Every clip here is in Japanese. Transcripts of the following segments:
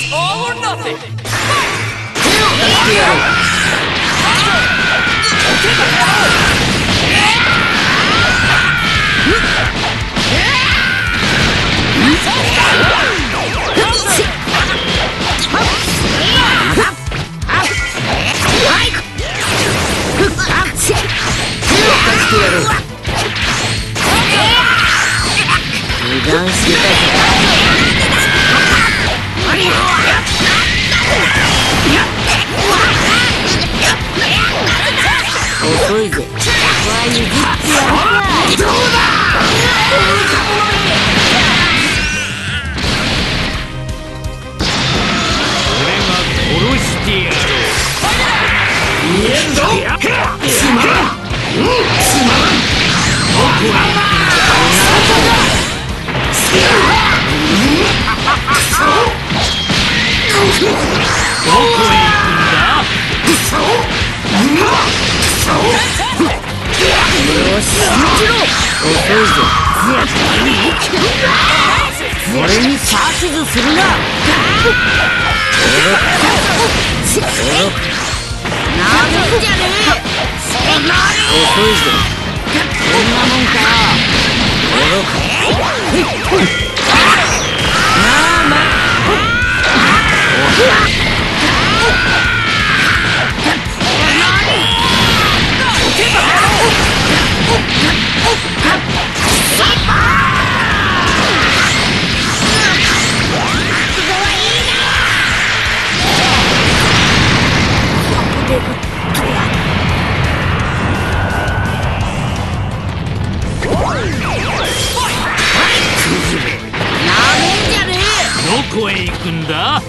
All or nothing! 遅いぜ。ここは譲ってやるか。どうだ。俺が殺してやろう。見えんぞ。すまん。すまん。僕はどこへ行くんだ。俺に指図するな。なめんじゃねえ。遅いぞ。こんなもんか。なあまどこへ行くんだ。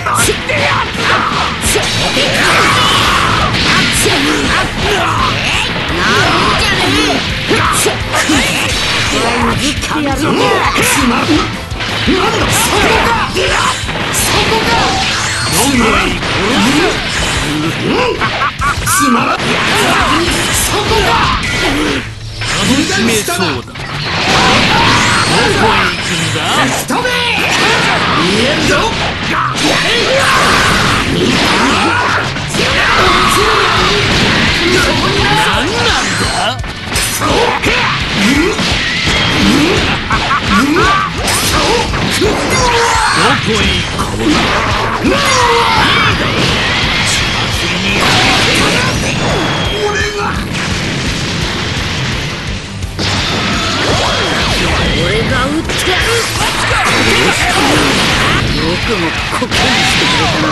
よくもここにしてくれたな。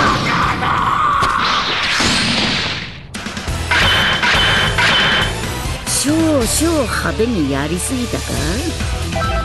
少々派手にやりすぎたか。